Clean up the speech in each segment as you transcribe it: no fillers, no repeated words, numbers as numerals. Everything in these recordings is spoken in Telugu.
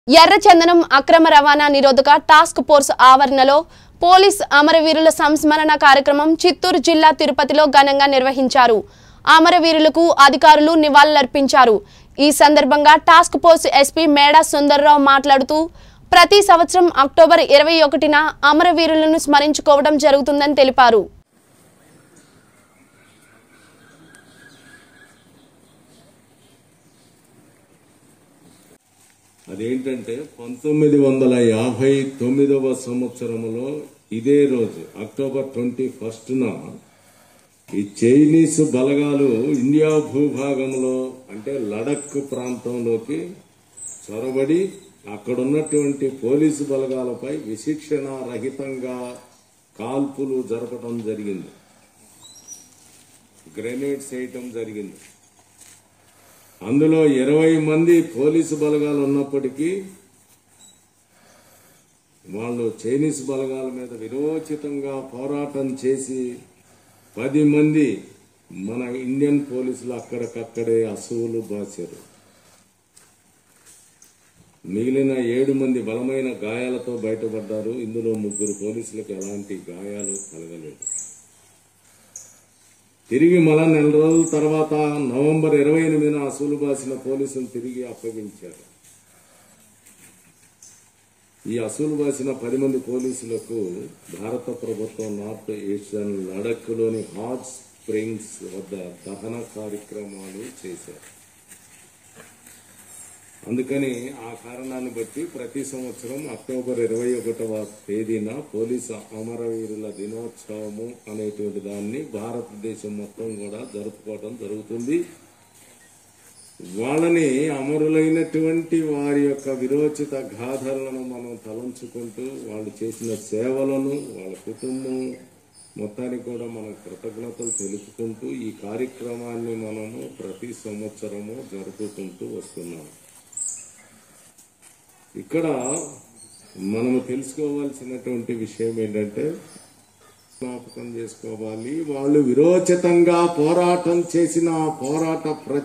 ఎర్రచందనం అక్రమ రవాణా నిరోధక టాస్క్ ఫోర్స్ ఆవరణలో పోలీస్ అమరవీరుల సంస్మరణ కార్యక్రమం చిత్తూరు జిల్లా తిరుపతిలో ఘనంగా నిర్వహించారు. అమరవీరులకు అధికారులు నివాళులర్పించారు. ఈ సందర్భంగా task force SP Meda Sundarrao మాట్లాడుతూ ప్రతి సంవత్సరం అక్టోబర్ 21న అమరవీరులను స్మరించుకోవడం జరుగుతుందని తెలిపారు. అదేంటంటే 1959వ సంవత్సరంలో ఇదే రోజు అక్టోబర్ 21న ఈ చైనీస్ బలగాలు ఇండియా భూభాగంలో అంటే లడక్ ప్రాంతంలోకి చొరబడి అక్కడున్నటువంటి పోలీసు బలగాలపై విశిక్షణ రహితంగా కాల్పులు జరపడం జరిగింది. గ్రెనేడ్స్ వేయటం జరిగింది. అందులో 20 మంది పోలీసు బలగాలు ఉన్నప్పటికీ వాళ్ళు చైనీస్ బలగాల మీద విరోచితంగా పోరాటం చేసి 10 మంది మన ఇండియన్ పోలీసులు అక్కడికక్కడే అసువులు బాచారు. మిగిలిన 7 మంది బలమైన గాయాలతో బయటపడ్డారు. ఇందులో 3 పోలీసులకు ఎలాంటి గాయాలు కలగలేదు. తిరిగి మళ్ళా 4 రోజుల తర్వాత నవంబర్ 28న అసూలు బాసిన పోలీసులు తిరిగి అప్పగించారు. ఈ అసూలు బాసిన 10 మంది పోలీసులకు భారత ప్రభుత్వం నార్త్ ఈస్టర్న్ లడఖ్లోని హాట్ స్ప్రింగ్స్ వద్ద దహన కార్యక్రమాలు చేశారు. అందుకని ఆ కారణాన్ని బట్టి ప్రతి సంవత్సరం అక్టోబర్ 21వ తేదీన పోలీసు అమరవీరుల దినోత్సవము అనేటువంటి దాన్ని భారతదేశం మొత్తం కూడా జరుపుకోవడం జరుగుతుంది. వాళ్ళని అమరులైనటువంటి వారి యొక్క విరోచిత గాథలను మనం తలంచుకుంటూ వాళ్ళు చేసిన సేవలను వాళ్ళ కుటుంబం మొత్తానికి కూడా మనం కృతజ్ఞతలు తెలుపుకుంటూ ఈ కార్యక్రమాన్ని మనము ప్రతి సంవత్సరము జరుపుకుంటూ వస్తున్నాము. ఇక్కడ మనము తెలుసుకోవాల్సినటువంటి విషయం ఏంటంటే జ్ఞాపకం చేసుకోవాలి. వాళ్ళు విరోచితంగా పోరాటం చేసిన ఆ పోరాట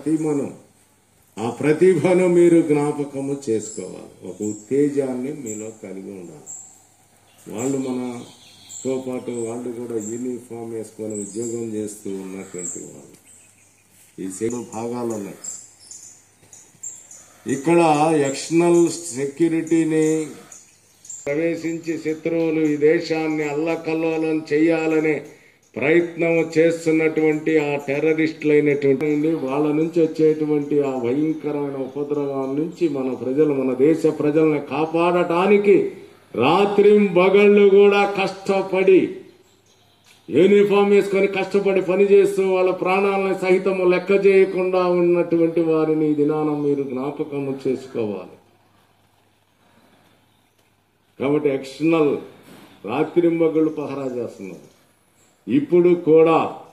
ఆ ప్రతిభను మీరు జ్ఞాపకము చేసుకోవాలి. ఒక ఉత్తేజాన్ని మీలో కలిగి ఉండాలి. వాళ్ళు మనతో పాటు వాళ్ళు కూడా యూనిఫామ్ వేసుకొని ఉద్యోగం చేస్తూ ఉన్నటువంటి వాళ్ళు ఈ సేవ భాగాలు ఉన్నాయి. ఇక్కడ ఎక్స్టర్నల్ సెక్యూరిటీని ప్రవేశించి శత్రువులు ఈ దేశాన్ని అల్లకల్లోలం చేయాలనే ప్రయత్నం చేస్తున్నటువంటి ఆ టెర్రరిస్టులైనటువంటి వాళ్ళ నుంచి వచ్చేటువంటి ఆ భయంకరమైన ఉపద్రవం నుంచి మన దేశ ప్రజల్ని కాపాడటానికి రాత్రింబగళ్ళు కూడా కష్టపడి యూనిఫామ్ వేసుకొని కష్టపడి పనిచేస్తూ వాళ్ళ ప్రాణాలను సహితము లెక్క చేయకుండా ఉన్నటువంటి వారిని ఈ దినాన మీరు జ్ఞాపకము చేసుకోవాలి. కాబట్టి ఎక్స్టర్నల్ రాత్రింబగళ్ళు పహరా చేస్తున్నారు. ఇప్పుడు కూడా